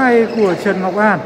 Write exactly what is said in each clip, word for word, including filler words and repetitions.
hay của Trần Ngọc An.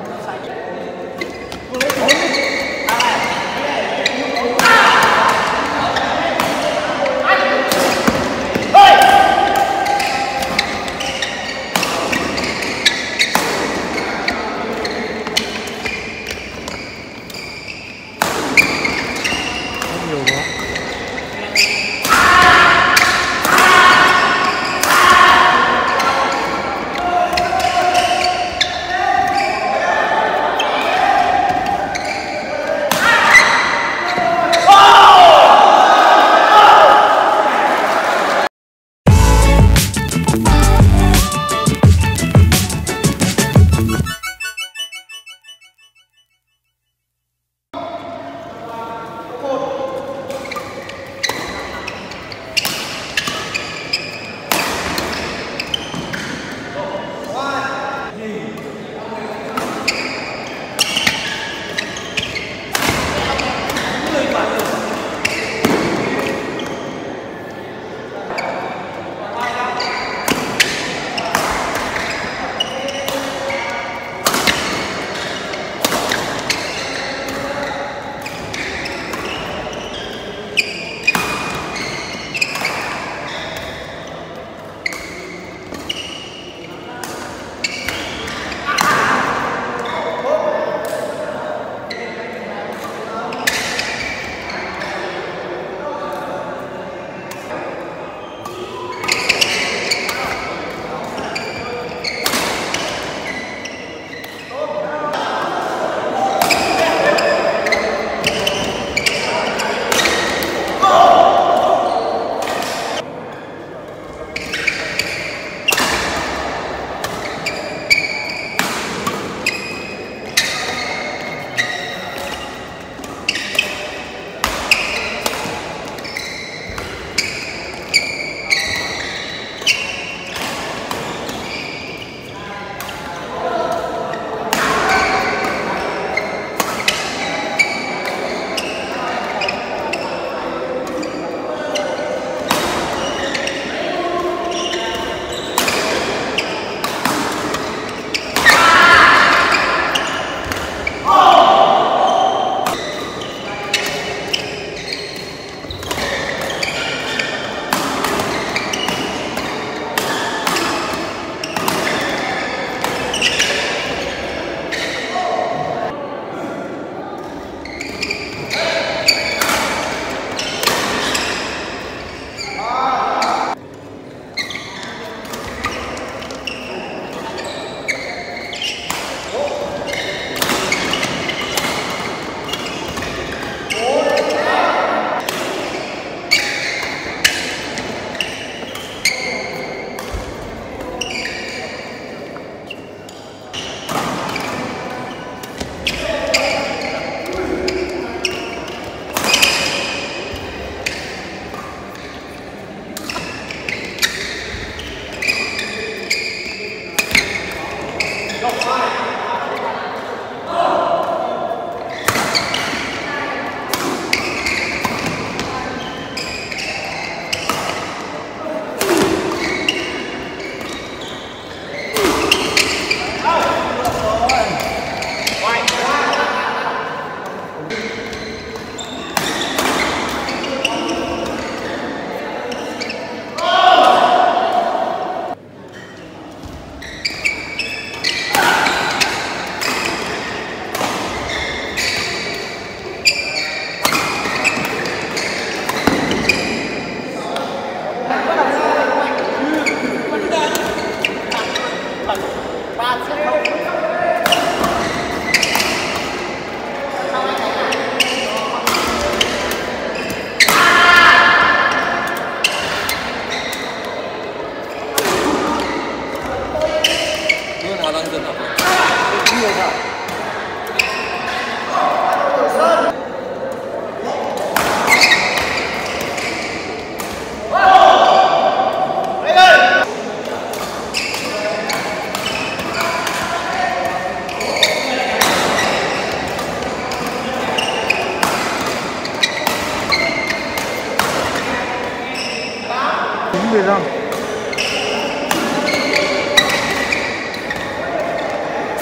mười lăm.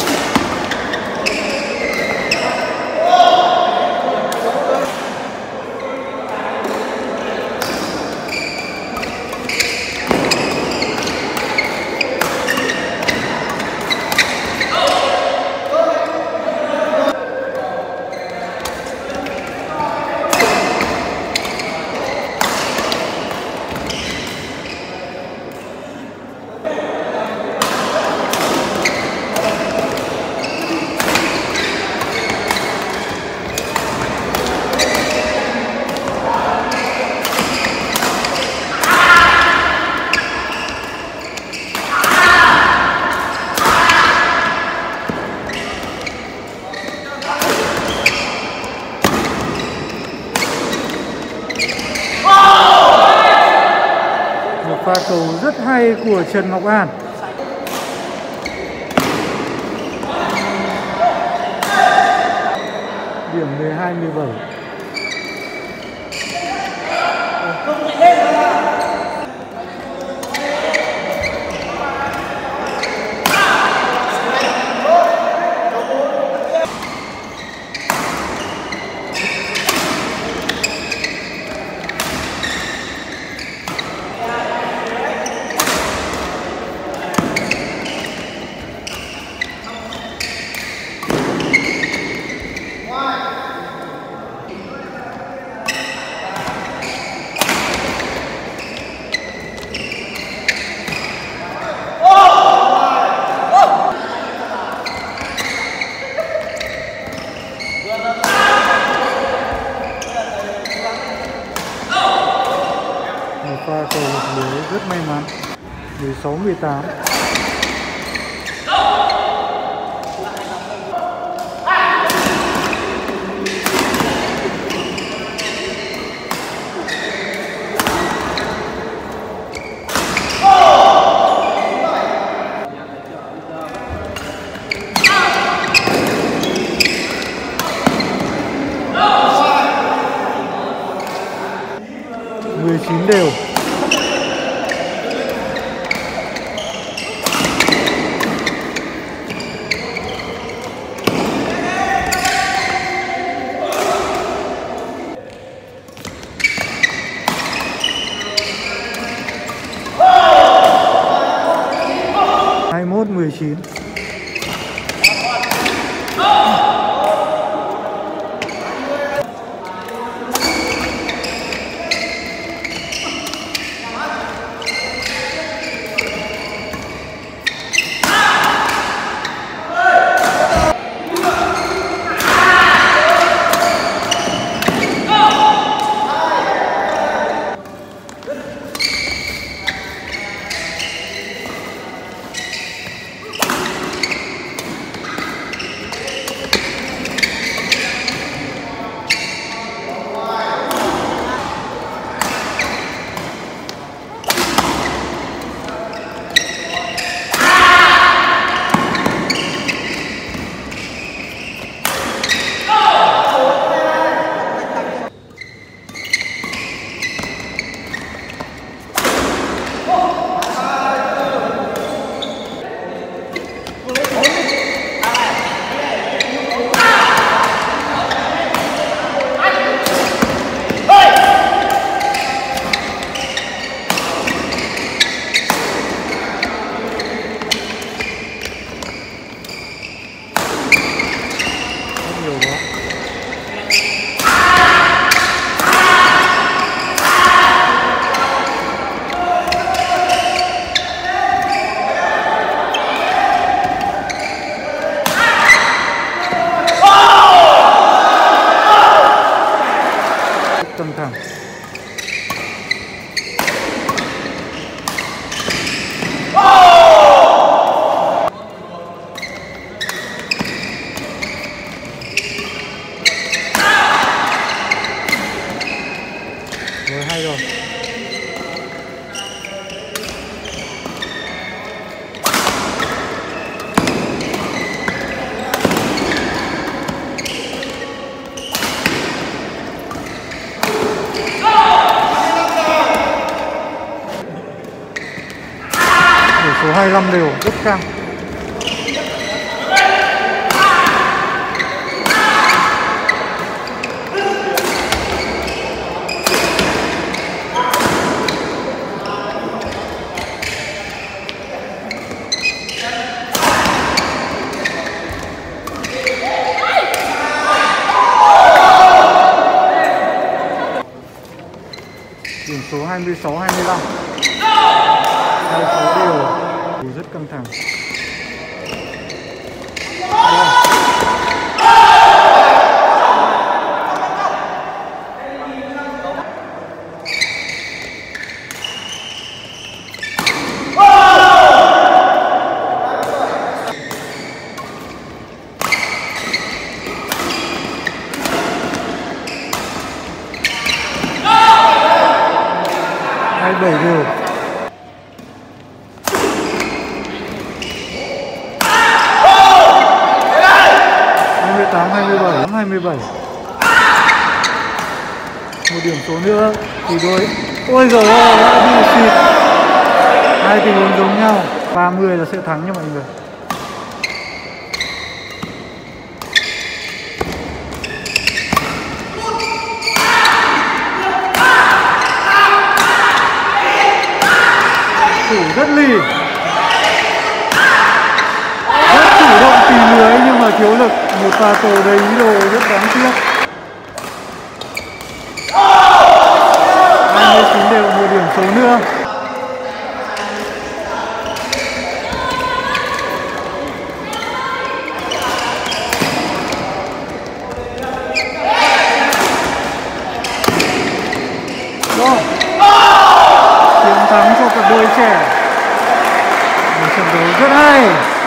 cầu rất hay của Trần Ngọc An. Điểm mười hai mười bảy. Một pha cầu lưới rất may mắn. mười sáu mười tám. mười chín đều. hai mươi mốt mười chín. Căng thẳng. Rồi hay rồi. Số hai mươi lăm đều rất căng. Điểm số hai mươi sáu hai mươi lăm. hai mươi sáu đều. Rất căng thẳng. hai mươi bảy đều. mươi bảy. Một điểm số nữa thì đôi. Ôi giời ơi, đã bị xịt. Hai tình huống giống nhau. ba mươi là sẽ thắng nha mọi người. Thủ rất lì, rất chủ động tìm lưới nhưng mà thiếu lực. Một pha cầu đầy ý đồ rất đáng tiếc. hai mươi chín đều, một điểm số nữa. Rồi, chiến thắng cho cặp đôi trẻ. Một trận đấu rất hay.